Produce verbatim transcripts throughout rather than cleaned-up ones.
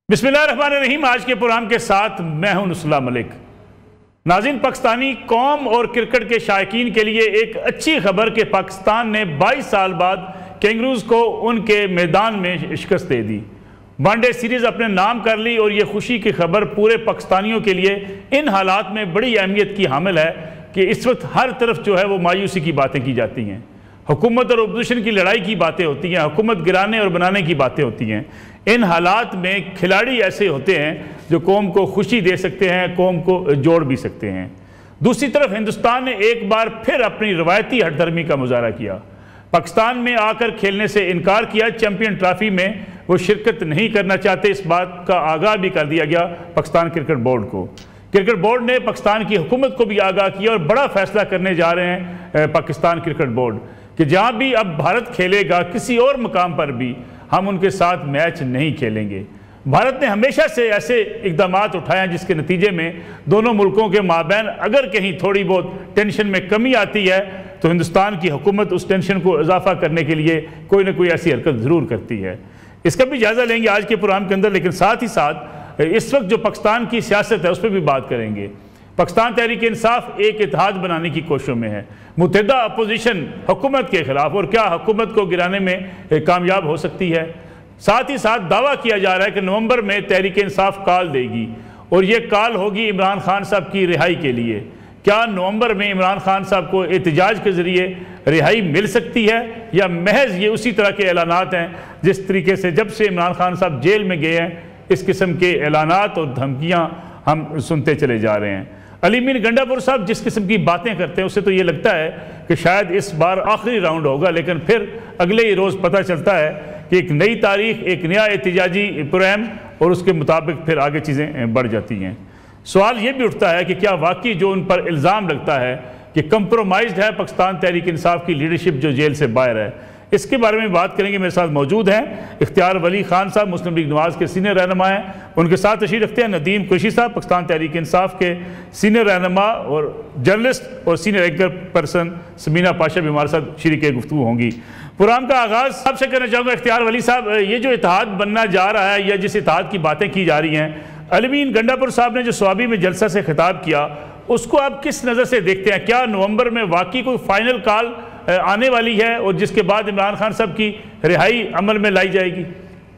بسم اللہ الرحمن الرحیم۔ آج کے پروگرام کے ساتھ میں ہوں نصر اللہ ملک۔ ناظرین، پاکستانی قوم اور کرکٹ کے شائقین کے لیے ایک اچھی خبر کہ پاکستان نے بائیس سال بعد کینگروز کو ان کے میدان میں شکست دے دی، ون ڈے سیریز اپنے نام کر لی، اور یہ خوشی کی خبر پورے پاکستانیوں کے لیے ان حالات میں بڑی اہمیت کی حامل ہے کہ اس وقت ہر طرف جو ہے وہ مایوسی کی باتیں کی جاتی ہیں، حکومت اور اپوزیشن کی لڑائی کی باتیں ہوتی ہیں، حکومت گرانے اور بنانے کی باتیں ہوتی ہیں۔ ان حالات میں کھلاڑی ایسے ہوتے ہیں جو قوم کو خوشی دے سکتے ہیں، قوم کو جوڑ بھی سکتے ہیں۔ دوسری طرف ہندوستان نے ایک بار پھر اپنی روایتی ہٹ دھرمی کا مظاہرہ کیا، پاکستان میں آ کر کھیلنے سے انکار کیا۔ چیمپئن ٹرافی میں وہ شرکت نہیں کرنا چاہتے، اس بات کا آگاہ بھی کر دیا گیا پاکستان کرکٹ بورڈ کو۔ کرکٹ بورڈ نے پاکستان کی حکومت کو بھی آگاہ کیا اور بڑا فیصلہ کرنے جا رہے ہیں پاکستان کرکٹ بورڈ کہ جہاں بھی اب بھارت کھیلے گا، کسی اور مقام پر بھی ہم ان کے ساتھ میچ نہیں کھیلیں گے۔ بھارت نے ہمیشہ سے ایسے اقدامات اٹھائے ہیں جس کے نتیجے میں دونوں ملکوں کے مابین اگر کہیں تھوڑی بہت ٹینشن میں کمی آتی ہے تو ہندوستان کی حکومت اس ٹینشن کو اضافہ کرنے کے لیے کوئی نہ کوئی ایسی حرکت ضرور کرتی ہے۔ اس کا بھی جائزہ لیں گے آج کے پروگرام کے اندر، لیکن ساتھ ہی ساتھ اس وقت جو پاکستان کی سیاست ہے اس پہ بھی بات کریں گے۔ پاکستان تحریک انصاف ایک اتحاد بنانے کی کوششوں میں ہے، متحدہ اپوزیشن حکومت کے خلاف، اور کیا حکومت کو گرانے میں کامیاب ہو سکتی ہے؟ ساتھ ہی ساتھ دعویٰ کیا جا رہا ہے کہ نومبر میں تحریک انصاف کال دے گی، اور یہ کال ہوگی عمران خان صاحب کی رہائی کے لیے۔ کیا نومبر میں عمران خان صاحب کو احتجاج کے ذریعے رہائی مل سکتی ہے، یا محض یہ اسی طرح کے اعلانات ہیں جس طریقے سے جب سے عمران خان صاحب جیل میں گئے ہیں اس قسم کے اعلانات اور دھمکیاں ہم سنتے چلے جا رہے ہیں؟ علی امین گنڈا پور صاحب جس قسم کی باتیں کرتے ہیں اسے تو یہ لگتا ہے کہ شاید اس بار آخری راؤنڈ ہوگا، لیکن پھر اگلے ہی روز پتہ چلتا ہے کہ ایک نئی تاریخ، ایک نیا احتجاجی پروگرام، اور اس کے مطابق پھر آگے چیزیں بڑھ جاتی ہیں۔ سوال یہ بھی اٹھتا ہے کہ کیا واقعی جو ان پر الزام لگتا ہے کہ کمپرومائزڈ ہے پاکستان تحریک انصاف کی لیڈرشپ جو جیل سے باہر ہے؟ اس کے بارے میں بات کریں گے۔ میرے ساتھ موجود ہیں اختیار ولی خان صاحب، مسلم لیگ نواز کے سینئر رہنما ہیں، ان کے ساتھ تشریف رکھتے ہیں ندیم قریشی صاحب، پاکستان تحریک انصاف کے سینئر رہنما اور جرنلسٹ اور senior anchor person Samina Pasha بھی ہمارے ساتھ شریک گفتگو ہوں گی۔ پروگرام کا آغاز آپ سے کرنا چاہوں گا اختیار ولی صاحب، یہ جو اتحاد بننا جا رہا ہے یا جس اتحاد کی باتیں کی جا رہی ہیں، علی امین گنڈا پور صاحب نے جو سوابی میں جلسہ سے خطاب کیا اس کو آپ کس نظر سے دیکھتے ہیں؟ کیا نومبر میں واقعی کوئی فائنل کال آنے والی ہے اور جس کے بعد عمران خان صاحب کی رہائی عمل میں لائی جائے گی؟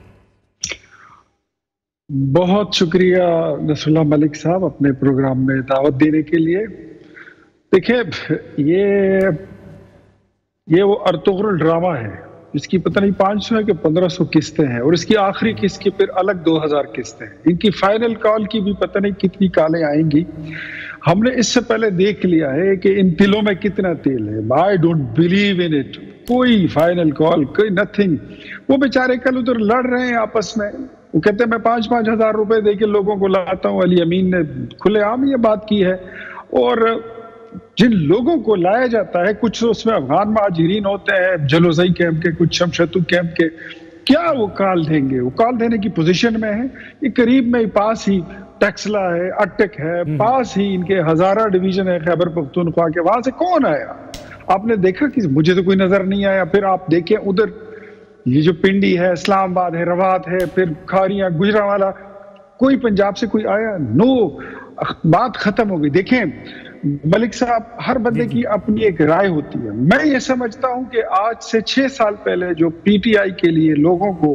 بہت شکریہ نصر اللہ ملک صاحب اپنے پروگرام میں دعوت دینے کے لیے۔ دیکھیں، یہ یہ وہ ارطغرل ڈرامہ ہے اس کی پتہ نہیں پانچ سو ہے کہ پندرہ سو قسطیں ہیں، اور اس کی آخری قسط کی پھر الگ دو ہزار قسطیں ہیں۔ ان کی فائنل کال کی بھی پتہ نہیں کتنی کالیں آئیں گی۔ ہم نے اس سے پہلے دیکھ لیا ہے کہ ان تلوں میں کتنا تیل ہے۔ I don't believe in it۔ کوئی فائنل کال، کوئی نتھنگ۔ وہ بیچارے کل ادھر لڑ رہے ہیں آپس میں، وہ کہتے ہیں میں پانچ پانچ ہزار روپے دے کے لوگوں کو لاتا ہوں۔ علی امین نے کھلے عام یہ بات کی ہے، اور جن لوگوں کو لایا جاتا ہے کچھ اس میں افغان مہاجرین ہوتے ہیں جلوزئی کیمپ کے، کچھ شمشتو کیمپ کے، کیا وہ کال دیں گے؟ وہ کال دینے کی پوزیشن میں ہے؟ یہ قریب میں پاس ہی ٹیکسلا ہے، اٹک ہے، پاس ہی ان کے ہزارہ ڈویژن ہے خیبر پختونخوا کے، وہاں سے کون آیا؟ آپ نے دیکھا کہ مجھے تو کوئی نظر نہیں آیا۔ پھر آپ دیکھیں ادھر یہ جو پنڈی ہے، اسلام آباد ہے، روات ہے، پھر کھاریاں، گجرانوالہ، کوئی پنجاب سے کوئی آیا؟ نو، بات ختم ہو گئی۔ دیکھیں ملک صاحب، ہر بندے کی اپنی ایک رائے ہوتی ہے۔ میں یہ سمجھتا ہوں کہ آج سے چھ سال پہلے جو پی ٹی آئی کے لیے لوگوں کو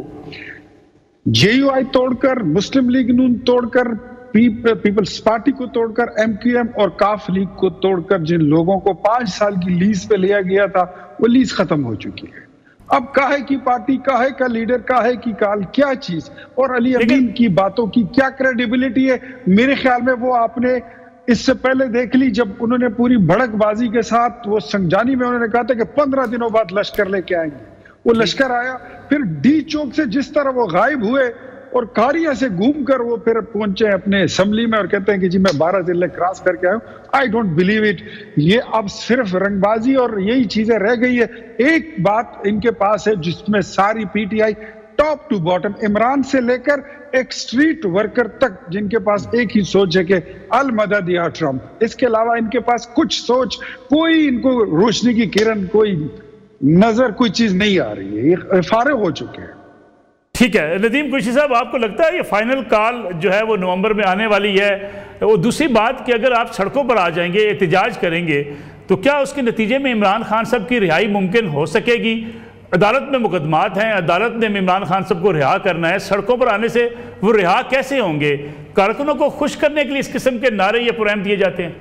جے یو آئی توڑ کر، مسلم لیگ نون توڑ کر، پیپلز پارٹی کو توڑ کر، ایم کیو ایم اور کاف لیگ کو توڑ کر جن لوگوں کو پانچ سال کی لیز پہ لیا گیا تھا وہ لیز ختم ہو چکی ہے۔ اب کاہے کی پارٹی، کاہے کا لیڈر، کاہے کی کال، کیا چیز؟ اور علی امین کی باتوں کی کیا کریڈیبلٹی ہے؟ میرے خیال میں وہ آپ نے اس سے پہلے دیکھ لی جب انہوں نے پوری بھڑک بازی کے ساتھ وہ سنجانی میں انہوں نے کہا تھا کہ پندرہ دنوں بعد لشکر لے کے آئیں گے۔ وہ لشکر آیا، پھر ڈی چوک سے جس طرح وہ غائب ہوئے اور کاریاں سے گھوم کر وہ پھر پہنچے اپنے اسمبلی میں اور کہتے ہیں کہ جی میں بارہ ضلع کراس کر کے آیا ہوں۔ I don't believe it. یہ اب صرف رنگ بازی اور یہی چیزیں رہ گئی ہے۔ ایک بات ان کے پاس ہے جس میں ساری P T I top to bottom, Imran سے لے کر ایک سٹریٹ ورکر تک، جن کے پاس ایک ہی سوچ ہے کہ المدد یا ٹرمپ۔ اس کے علاوہ ان کے پاس کچھ سوچ، کوئی ان کو روشنی کی کرن، کوئی نظر، کوئی چیز نہیں آ رہی ہے۔ یہ فارغ ہو چکے ہیں۔ ٹھیک ہے ندیم قریشی صاحب، آپ کو لگتا ہے یہ فائنل کال جو ہے وہ نومبر میں آنے والی ہے؟ وہ دوسری بات کہ اگر آپ سڑکوں پر آ جائیں گے، احتجاج کریں گے، تو کیا اس کے نتیجے میں عمران خان صاحب کی رہائی ممکن ہو سکے گی؟ عدالت میں مقدمات ہیں، عدالت نے عمران خان صاحب کو رہا کرنا ہے، سڑکوں پر آنے سے وہ رہا کیسے ہوں گے؟ کارکنوں کو خوش کرنے کے لیے اس قسم کے نعرے یا پروگرام دیے جاتے ہیں؟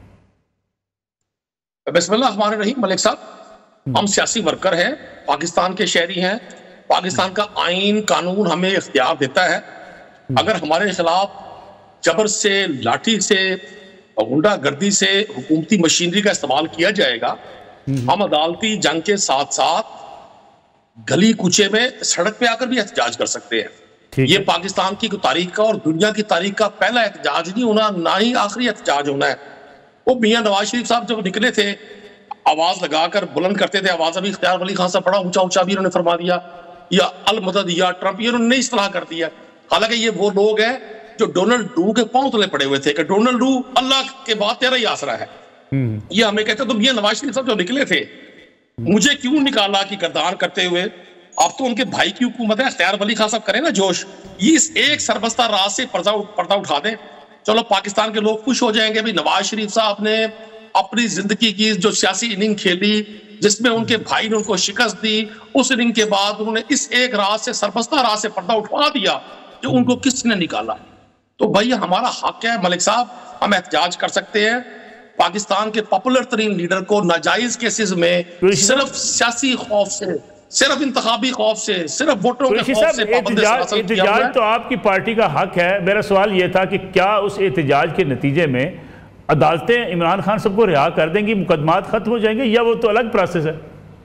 بسم اللہ الرحمن الرحیم ملک صاحب، ہم سیاسی ورکر ہیں، پاکستان کے شہری ہیں، پاکستان کا آئین قانون ہمیں اختیار دیتا ہے، اگر ہمارے خلاف جبر سے، لاٹھی سے، غنڈہ گردی سے حکومتی مشینری کا استعمال کیا جائے گا، ہم عدالتی جنگ کے ساتھ ساتھ گلی کوچے میں سڑک پہ آ کر بھی احتجاج کر سکتے ہیں۔ یہ پاکستان کی تاریخ کا اور دنیا کی تاریخ کا پہلا احتجاج نہیں ہونا، نہ ہی آخری احتجاج ہونا ہے۔ وہ میاں نواز شریف صاحب جب نکلے تھے، آواز لگا کر بلند کرتے تھے آواز، ابھی اختیار ولی خان صاحب بڑا اونچا اونچا بھی انہوں نے فرما دیا، یا المدد یا ٹرمپ، یہ انہوں نے نہیں اصطلاح کر دیا۔ حالانکہ یہ وہ لوگ ہیں جو ڈونلڈ ڈو کے پاؤں تلے پڑے ہوئے تھے کہ ڈونلڈ ڈو اللہ کے بعد تیرا ہی آسرا ہے، یہ ہمیں کہتے ہیں۔ تو میاں نواز شریف صاحب جو نکلے تھے، مجھے کیوں نکالا کی گردان کرتے ہوئے، اب تو ان کے بھائی کی حکومت ہے، اختیار ولی خان صاحب کریں نا جوش، یہ اس ایک سربستہ راز سے پردہ اٹھا دیں، چلو پاکستان کے لوگ خوش ہو جائیں گے۔ بھی نواز شریف صاحب نے اپنی زندگی کی جو سیاسی اننگ کھیلی، جس میں ان کے بھائی نے ان کو شکست دی، اس اننگ کے بعد انہوں نے اس ایک راز سے، سربستہ راز سے پردہ اٹھا دیا جو ان کو کس نے نکالا۔ تو بھائی ہمارا حق ہے ملک صاحب، ہم احتجاج کر سکتے ہیں۔ پاکستان کے پاپولر ترین لیڈر کو ناجائز کیسز میں صرف سیاسی خوف سے، صرف انتخابی خوف سے، صرف ووٹروں کے خوف سے پابندی حاصل کیا ہوا ہے۔ احتجاج تو آپ کی پارٹی کا حق ہے، میرا سوال یہ تھا کہ کیا اس احتجاج کے نتیجے میں عدالتیں عمران خان صاحب کو رہا کر دیں گی، مقدمات ختم ہو جائیں گے، یا وہ تو الگ پروسیس ہے؟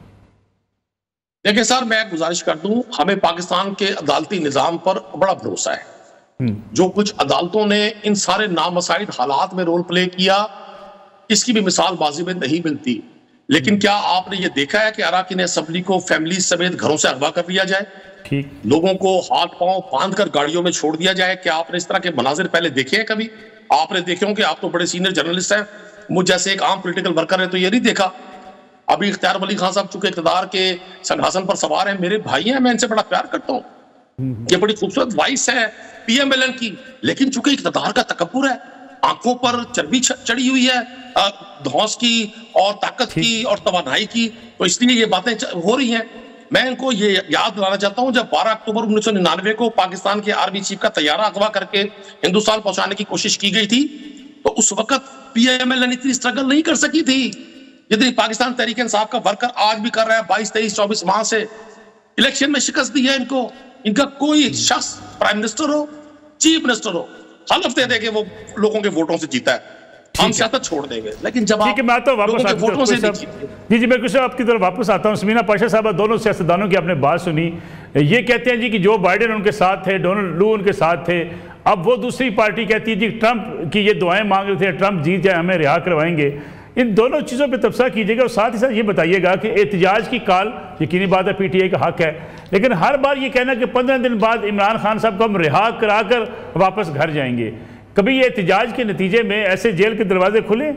دیکھیں سر، میں گزارش کر دوں، ہمیں پاکستان کے عدالتی نظام پر بڑا بھروسہ ہے۔ جو کچھ عدالتوں نے ان سارے نامساعد حالات میں رول پلے کیا، اس کی بھی مثال ماضی میں نہیں ملتی۔ لیکن کیا آپ نے یہ دیکھا ہے کہ اراکین اسمبلی کو فیملی سمیت گھروں سے اغوا کر لیا جائے، لوگوں کو ہاتھ پاؤں باندھ کر گاڑیوں میں چھوڑ دیا جائے؟ کیا آپ نے اس طرح کے مناظر پہلے دیکھے ہیں کبھی؟ آپ نے دیکھے ہوں کہ آپ تو بڑے سینئر جرنلسٹ ہیں، مجھ جیسے ایک عام پولیٹیکل ورکر ہے تو یہ نہیں دیکھا۔ ابھی اختیار ولی خان صاحب چونکہ اقتدار کے سنگھاسن پر سوار ہیں، میرے بھائی ہیں، میں ان سے بڑا پیار کرتا ہوں، یہ بڑی خوبصورت وائس ہے پی ایم ایل این کی، لیکن چونکہ اقتدار کا تکبر ہے، آنکھوں پر چربی چڑھی ہوئی ہے دھوس کی اور طاقت کی اور توانائی کی، تو اس لیے یہ باتیں ہو رہی ہیں۔ میں ان کو یہ یاد دلانا چاہتا ہوں، جب بارہ اکتوبر انیس سو ننانوے کو پاکستان کے آرمی چیف کا طیارہ اغوا کر کے ہندوستان پہنچانے کی کوشش کی گئی تھی، تو اس وقت پی ایم ایل این اتنی اسٹرگل نہیں کر سکی تھی جتنی پاکستان تحریک انصاف کا ورکر آج بھی کر رہا ہے۔ بائیس تیئیس چوبیس ماہ سے الیکشن میں شکست دی ہے ان کو، ان کا کوئی شخص پرائم منسٹر ہو، چیف منسٹر ہو، حلف دے دے کہ وہ لوگوں کے ووٹوں سے جیتا ہے، ہم سیاست چھوڑ دیں گے، لیکن جب آپ لوگوں کے ووٹوں سے نہیں جیتے۔ جی جی میں کچھ آپ کی طرف واپس آتا ہوں۔ سمینا پاشا صاحبہ، دونوں سیاستدانوں کی آپ نے بات سنی، یہ کہتے ہیں جی کہ جو بائیڈن ان کے ساتھ تھے، ڈونلڈ لو ان کے ساتھ تھے، اب وہ دوسری پارٹی کہتی ہے جی ٹرمپ کی یہ دعائیں مانگ رہے تھے، ٹرمپ جیت جائے ہمیں رہا کروائیں گے۔ ان دونوں چیزوں پہ تبصرہ کیجیے گا، اور ساتھ ہی ساتھ یہ بتائیے گا کہ احتجاج کی کال یقینی بات ہے پی ٹی آئی کا حق ہے، لیکن ہر بار یہ کہنا کہ پندرہ دن بعد عمران خان صاحب کو ہم رہا کرا کر واپس گھر جائیں گے، کبھی یہ احتجاج کے نتیجے میں ایسے جیل کے دروازے کھلے؟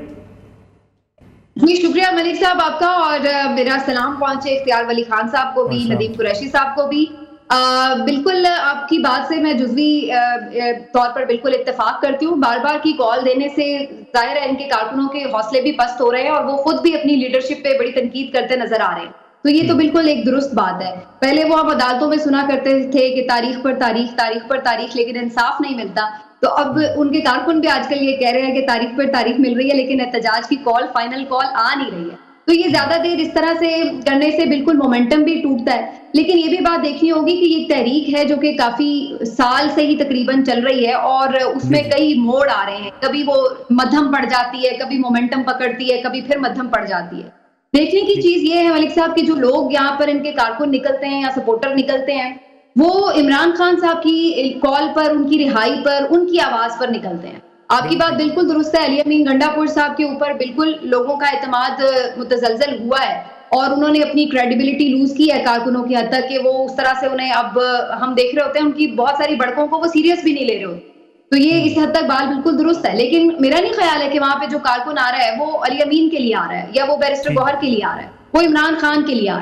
جی شکریہ ملک صاحب آپ کا، اور میرا سلام پہنچے اختیار ولی خان صاحب کو بھی، ندیم قریشی صاحب کو بھی۔ بالکل آپ کی بات سے میں جزوی طور پر بالکل اتفاق کرتی ہوں۔ بار بار کی کال دینے سے ظاہر ہے ان کے کارکنوں کے حوصلے بھی پست ہو رہے ہیں، اور وہ خود بھی اپنی لیڈرشپ پہ بڑی تنقید کرتے نظر آ رہے ہیں، تو یہ تو بالکل ایک درست بات ہے۔ پہلے وہ ہم عدالتوں میں سنا کرتے تھے کہ تاریخ پر تاریخ، تاریخ پر تاریخ، لیکن انصاف نہیں ملتا، تو اب ان کے کارکن بھی آج کل یہ کہہ رہے ہیں کہ تاریخ پر تاریخ مل رہی ہے لیکن احتجاج کی کال، فائنل کال آ نہیں رہی ہے۔ تو یہ زیادہ دیر اس طرح سے کرنے سے بالکل مومنٹم بھی ٹوٹتا ہے، لیکن یہ بھی بات دیکھنی ہوگی کہ یہ تحریک ہے جو کہ کافی سال سے ہی تقریباً چل رہی ہے، اور اس میں کئی موڑ آ رہے ہیں، کبھی وہ مدھم پڑ جاتی ہے، کبھی مومنٹم پکڑتی ہے، کبھی پھر مدھم پڑ جاتی ہے۔ دیکھنے کی چیز یہ ہے ملک صاحب کہ جو لوگ یہاں پر ان کے کارکن نکلتے ہیں یا سپورٹر نکلتے ہیں، وہ عمران خان صاحب کی کال پر، ان کی رہائی پر، ان کی آواز پر نکلتے ہیں۔ آپ کی بات بالکل درست ہے، علی امین گنڈا پور صاحب کے اوپر بالکل لوگوں کا اعتماد متزلزل ہوا ہے، اور انہوں نے اپنی کریڈیبلٹی لوز کی ہے کارکنوں کی حد تک کہ وہ اس طرح سے انہیں، اب ہم دیکھ رہے ہوتے ہیں ان کی بہت ساری بڑکوں کو وہ سیریس بھی نہیں لے رہے ہوتے، تو یہ اس حد تک بات بالکل درست ہے۔ لیکن میرا نہیں خیال ہے کہ وہاں پہ جو کارکن آ رہا ہے وہ علی امین کے لیے آ رہا ہے، یا وہ بیرسٹر گوہر کے لیے آ رہا ہے، وہ عمران خان کے لیے آ رہا ہے۔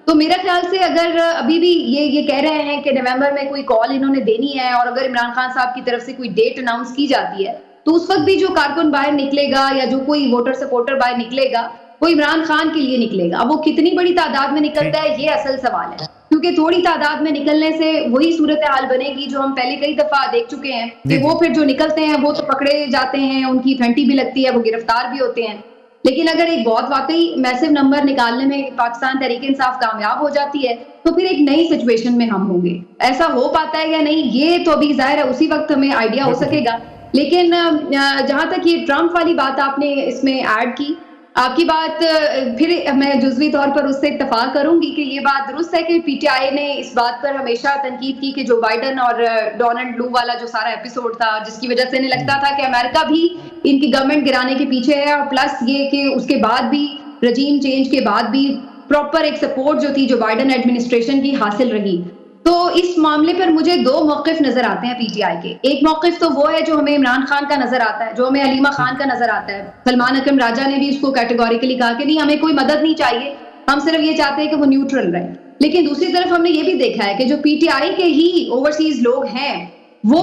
تو میرا خیال سے اگر ابھی بھی یہ یہ کہہ رہے ہیں کہ نومبر میں کوئی کال انہوں نے دینی ہے اور اگر عمران خان صاحب کی طرف سے کوئی ڈیٹ اناؤنس کی جاتی ہے تو اس وقت بھی جو کارکن باہر نکلے گا یا جو کوئی ووٹر سپورٹر باہر نکلے گا وہ عمران خان کے لیے نکلے گا. اب وہ کتنی بڑی تعداد میں نکلتا ہے یہ اصل سوال ہے, کیونکہ تھوڑی تعداد میں نکلنے سے وہی صورتحال بنے گی جو ہم پہلے کئی دفعہ دیکھ چکے ہیں کہ وہ پھر جو نکلتے ہیں وہ تو پکڑے جاتے ہیں, ان کی پھنٹی بھی لگتی ہے, وہ گرفتار بھی ہوتے ہیں. لیکن اگر ایک بہت واقعی میسو نمبر نکالنے میں پاکستان تحریک انصاف کامیاب ہو جاتی ہے تو پھر ایک نئی سچویشن میں ہم ہوں گے. ایسا ہو پاتا ہے یا نہیں یہ تو ابھی ظاہر ہے اسی وقت ہمیں آئیڈیا ہو سکے گا. لیکن جہاں تک یہ ٹرمپ والی بات آپ نے اس میں ایڈ کی, آپ کی بات پھر میں جزوی طور پر اس سے اتفاق کروں گی کہ یہ بات درست ہے کہ پی ٹی آئی نے اس بات پر ہمیشہ تنقید کی کہ جو بائیڈن اور ڈونلڈ لو والا جو سارا ایپیسوڈ تھا جس کی وجہ سے انہیں لگتا تھا کہ امریکہ بھی ان کی گورنمنٹ گرانے کے پیچھے ہے, اور پلس یہ کہ اس کے بعد بھی رجیم چینج کے بعد بھی پراپر ایک سپورٹ جو تھی جو بائیڈن ایڈمنسٹریشن کی حاصل رہی. تو اس معاملے پر مجھے دو موقف نظر آتے ہیں پی ٹی آئی کے. ایک موقف تو وہ ہے جو ہمیں عمران خان کا نظر آتا ہے, جو ہمیں علیمہ خان کا نظر آتا ہے. سلمان اکرم راجہ نے بھی اس کو کیٹیگوریکلی کہا کہ نہیں ہمیں کوئی مدد نہیں چاہیے, ہم صرف یہ چاہتے ہیں کہ وہ نیوٹرل رہے. لیکن دوسری طرف ہم نے یہ بھی دیکھا ہے کہ جو پی ٹی آئی کے ہی اوورسیز لوگ ہیں وہ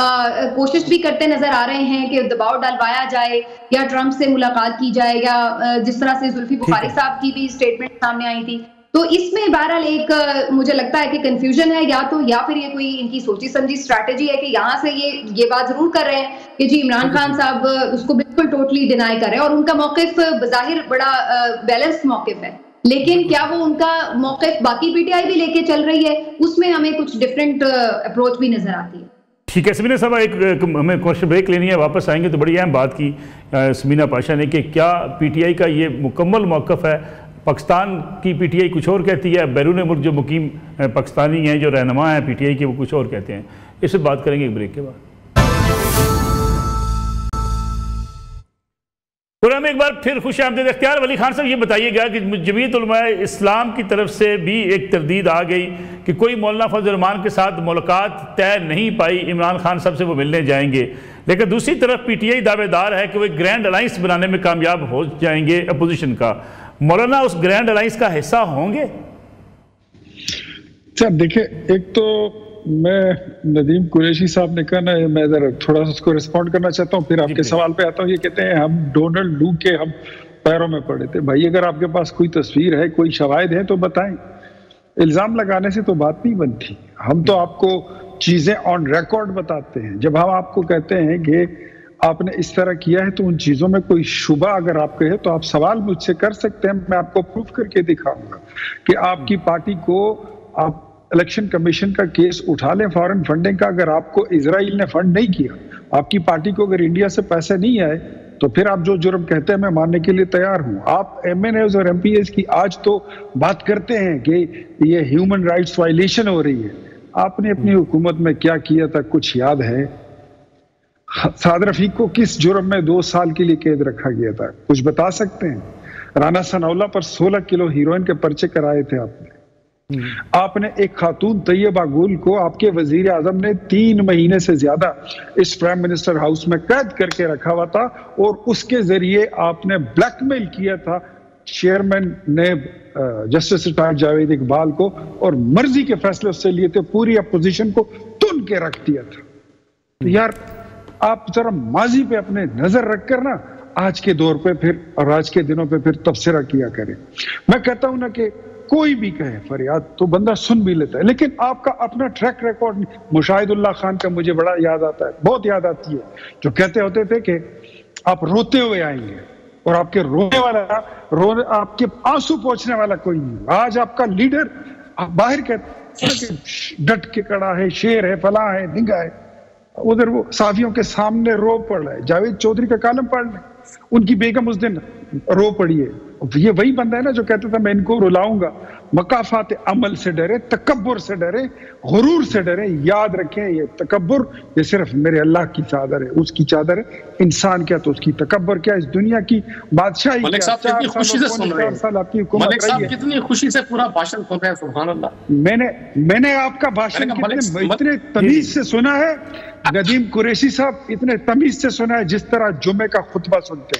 کوشش بھی کرتے نظر آ رہے ہیں کہ دباؤ ڈالوایا جائے یا ٹرمپ سے ملاقات کی جائے, یا جس طرح سے زلفی بخاری صاحب کی بھی اسٹیٹمنٹ سامنے آئی تھی. تو اس میں بہرحال ایک مجھے لگتا ہے کہ کنفیوژن ہے, یا تو یا پھر یہ کوئی ان کی سوچی سمجھی اسٹریٹجی ہے کہ یہاں سے یہ یہ بات ضرور کر رہے ہیں کہ جی عمران خان صاحب اس کو بالکل ٹوٹلی ڈینائی کر رہے ہیں, اور ان کا موقف بظاہر بڑا بیلنس موقف ہے. لیکن کیا وہ ان کا موقف باقی پی ٹی آئی بھی لے کے چل رہی ہے, اس میں ہمیں کچھ ڈفرینٹ اپروچ بھی نظر آتی ہے. ٹھیک ہے سمینا صاحب, ایک ہمیں کوشچن بریک لینی ہے, واپس آئیں گے. تو بڑی اہم بات کی سمینا پاشا نے کہ کیا پی ٹی آئی کا یہ مکمل موقف ہے. پاکستان کی پی ٹی آئی کچھ اور کہتی ہے, بیرون ملک جو مقیم پاکستانی ہیں جو رہنما ہیں پی ٹی آئی کے وہ کچھ اور کہتے ہیں. اس سے بات کریں گے ایک بریک کے بعد. پروگرام میں ایک بار پھر خوش آمدید. اختیار ولی خان صاحب یہ بتائیے گا کہ جمعیت علماء اسلام کی طرف سے بھی ایک تردید آ گئی کہ کوئی مولانا فضل الرحمان کے ساتھ ملاقات طے نہیں پائی, عمران خان صاحب سے وہ ملنے جائیں گے. لیکن دوسری طرف پی ٹی آئی دعوے دار ہے کہ وہ ایک گرینڈ الائنس بنانے میں کامیاب ہو جائیں گے اپوزیشن کا. مولانا اس گرینڈ الائنس کا حصہ ہوں گے؟ سر دیکھیں, ایک تو میں ندیم قریشی صاحب نے کہا نا, میں ذرا تھوڑا سا اس کو ریسپونڈ کرنا چاہتا ہوں, پھر آپ کے سوال پہ آتا ہوں. یہ کہتے ہیں ہم ڈونلڈ لو کے ہم پیروں میں پڑے تھے. بھائی اگر آپ کے پاس کوئی تصویر ہے, کوئی شواہد ہے تو بتائیں. الزام لگانے سے تو بات نہیں بنتی. ہم تو آپ کو چیزیں آن ریکارڈ بتاتے ہیں. جب ہم آپ کو کہتے ہیں کہ آپ نے اس طرح کیا ہے تو ان چیزوں میں کوئی شبہ اگر آپ کے ہے تو آپ سوال مجھ سے کر سکتے ہیں, میں آپ کو پروف کر کے دکھاؤں گا کہ آپ کی پارٹی کو آپ الیکشن کمیشن کا کیس اٹھا لیں فارن فنڈنگ کا. اگر آپ کو اسرائیل نے فنڈ نہیں کیا, آپ کی پارٹی کو اگر انڈیا سے پیسے نہیں آئے, تو پھر آپ جو جرم کہتے ہیں میں ماننے کے لیے تیار ہوں. آپ ایم این ایز اور ایم پی ایز کی آج تو بات کرتے ہیں کہ یہ ہیومن رائٹس وائلیشن ہو رہی ہے. آپ نے اپنی حکومت میں کیا کیا تھا کچھ یاد ہے؟ سعد رفیق کو کس جرم میں دو سال کے لیے قید رکھا گیا تھا, کچھ بتا سکتے ہیں؟ رانا ثناءاللہ پر سولہ کلو ہیروئن کے پرچے کرائے تھے آپ نے. آپ نے ایک خاتون طیبہ گل کو آپ کے وزیر اعظم نے تین مہینے سے زیادہ اس پرائم منسٹر ہاؤس میں قید کر کے رکھا ہوا تھا, اور اس کے ذریعے آپ نے بلیک میل کیا تھا چیئرمین نے جسٹس ریٹائرڈ جاوید اقبال کو, اور مرضی کے فیصلے اس سے لیے تھے, پوری اپوزیشن کو تن کے رکھ دیا تھا. یار آپ ذرا ماضی پہ اپنے نظر رکھ کر نا آج کے دور پہ پھر اور آج کے دنوں پہ پھر تبصرہ کیا کریں. میں کہتا ہوں نا کہ کوئی بھی کہے فریاد تو بندہ سن بھی لیتا ہے, لیکن آپ کا اپنا ٹریک ریکارڈ نہیں. مشاہد اللہ خان کا مجھے بڑا یاد آتا ہے, بہت یاد آتی ہے, جو کہتے ہوتے تھے کہ آپ روتے ہوئے آئیں گے اور آپ کے رونے والا رو آپ کے آنسو پہنچنے والا کوئی نہیں. آج آپ کا لیڈر باہر کہتے ہیں کہ ڈٹ کے کڑا ہے, شیر ہے, فلاں ہے, نگا ہے, ادھر وہ صحافیوں کے سامنے رو پڑ رہا ہے. جاوید چودھری کا کالم پڑھ لیں, ان کی بیگم اس دن رو پڑی ہے. یہ وہی بندہ ہے نا جو کہتا تھا میں ان کو رلاؤں گا. مقافات عمل سے ڈرے, تکبر سے ڈرے, غرور سے ڈرے. یاد رکھیں یہ تکبر یہ صرف میرے اللہ کی چادر ہے, اس کی چادر ہے. انسان کیا تو اس کی تکبر کیا, اس دنیا کی بادشاہی ملک صاحب کتنی خوشی سے سن رہے ہیں, ملک صاحب کتنی خوشی سے پورا بھاشن سن رہے ہیں. سبحان اللہ. میں نے میں نے آپ کا بھاشن اتنے تمیز سے سنا ہے, ندیم قریشی صاحب اتنے تمیز سے سنا ہے جس طرح جمعے کا خطبہ سنتے ہیں.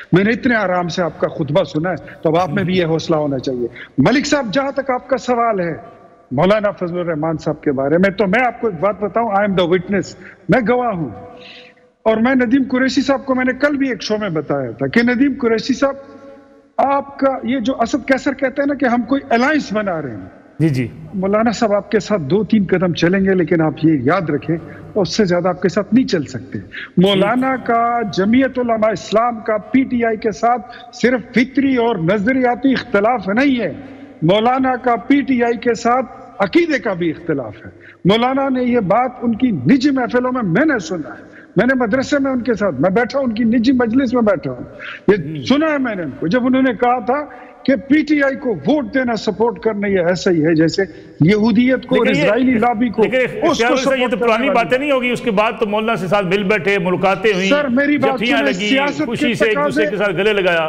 میں نے اتنے آرام سے آپ کا خطبہ سنا ہے، تو اب آپ میں بھی یہ حوصلہ ہونا چاہیے۔ ملک صاحب، جہاں تک آپ کا سوال ہے مولانا فضل الرحمان صاحب کے بارے میں، تو میں آپ کو ایک بات بتاؤں، آئی ایم دا وٹنس، میں گواہ ہوں۔ اور میں ندیم قریشی صاحب کو میں نے کل بھی ایک شو میں بتایا تھا کہ ندیم قریشی صاحب، آپ کا یہ جو اسد کیسر کہتے ہیں نا کہ ہم کوئی الائنس بنا رہے ہیں، جی جی مولانا صاحب آپ کے ساتھ دو تین قدم چلیں گے، لیکن آپ یہ یاد رکھیں اس سے زیادہ آپ کے ساتھ نہیں چل سکتے۔ مولانا کا جمعیت علماء اسلام کا پی ٹی آئی کے ساتھ صرف فکری اور نظریاتی اختلاف نہیں ہے، مولانا کا پی ٹی آئی کے ساتھ عقیدے کا بھی اختلاف ہے۔ مولانا نے یہ بات ان کی نجی محفلوں میں میں نے سنا ہے، میں نے مدرسے میں ان کے ساتھ میں بیٹھا ہوں، ان کی نجی مجلس میں بیٹھا ہوں، یہ سنا ہے میں نے ان کو، جب انہوں نے کہا تھا کہ پی ٹی آئی کو ووٹ دینا سپورٹ کرنا یہ ایسا ہی ہے جیسے یہودیت کو اور اسرائیلی لابی کو، اس کو سپورٹ۔ یہ تو پرانی باتیں نہیں ہوگی، اس کے بعد تو مولانا سے ساتھ مل بیٹھے، ملاقاتیں ہوئیں، سر میری بات سنیں، سیاست خوشی سے ایک دوسرے کے ساتھ گلے لگایا۔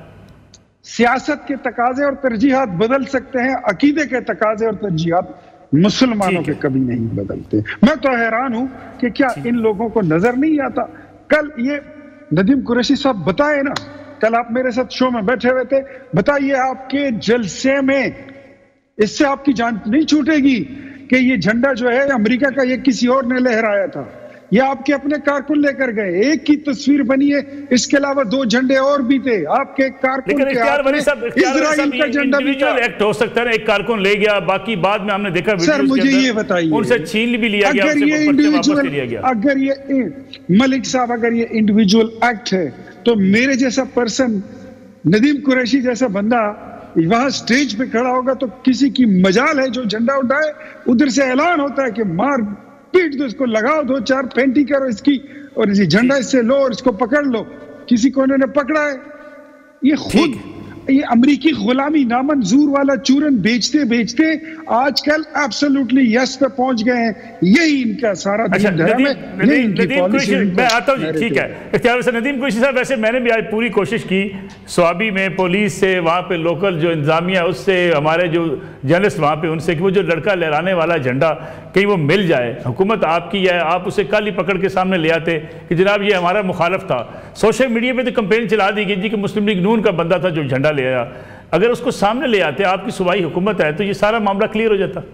سیاست کے تقاضے اور ترجیحات بدل سکتے ہیں، عقیدے کے تقاضے اور ترجیحات مسلمانوں کے کبھی نہیں بدلتے۔ میں تو حیران ہوں کہ کیا ان لوگوں کو نظر نہیں آتا؟ کل یہ ندیم قریشی صاحب بتائے نا، کل آپ میرے ساتھ شو میں بیٹھے ہوئے تھے، بتائیے آپ کے جلسے میں اس سے آپ کی جان نہیں چھوٹے گی کہ یہ جھنڈا جو ہے امریکہ کا یہ کسی اور نے لہرایا تھا، یہ آپ کے اپنے کارکن لے کر گئے، ایک کی تصویر بنی ہے، اس کے علاوہ دو جھنڈے اور بھی تھے آپ کے کارکن کے ہاتھ میں، اسرائیل کا جھنڈا بھی تھا۔ ایکٹ ہو سکتا ہے ایک کارکن لے گیا، باقی بعد میں ہم نے دیکھا سر مجھے یہ بتائیے، ان سے چھین بھی لیا گیا، اگر یہ انڈیویجول، اگر یہ ملک صاحب اگر یہ انڈیویجول ایکٹ ہے تو میرے جیسا پرسن، ندیم قریشی جیسا بندہ وہاں سٹیج پہ کھڑا ہوگا تو کسی کی مجال ہے جو جھنڈا اٹھائے، ادھر سے اعلان ہوتا ہے کہ مار پیٹ دو اس کو، لگاؤ دو چار پینٹی کرو اس کی، اور یہ جھنڈا اس سے لو اور اس کو پکڑ لو۔ کسی کو انہوں نے پکڑا ہے؟ یہ خود یہ امریکی غلامی نامنظور والا چورن بیچتے بیچتے آج کل ایبسولوٹلی یس پہ پہنچ گئے ہیں، یہی ان کا سارا دین دھرم ہے، یہی ان کی پالیسی۔ میں آتا ہوں جی، ٹھیک ہے، اختیار سے ندیم قریشی صاحب، ویسے میں نے بھی آج پوری کوشش کی سوابی میں پولیس سے، وہاں پہ لوکل جو انتظامیہ اس سے، ہمارے جو جرنلسٹ وہاں پہ ان سے، کہ وہ جو لڑکا لہرانے والا جھنڈا کہیں وہ مل جائے، حکومت آپ کی ہے، آپ اسے کل ہی پکڑ کے سامنے لے آتے کہ جناب یہ ہمارا مخالف تھا۔ سوشل میڈیا پہ تو کمپین چلا دی گئی جی کہ مسلم لیگ نون کا بندہ تھا جو جھنڈا لے آیا، اگر اس کو سامنے لے آتے، آپ کی صوبائی حکومت ہے، تو یہ سارا معاملہ کلیئر ہو جاتا۔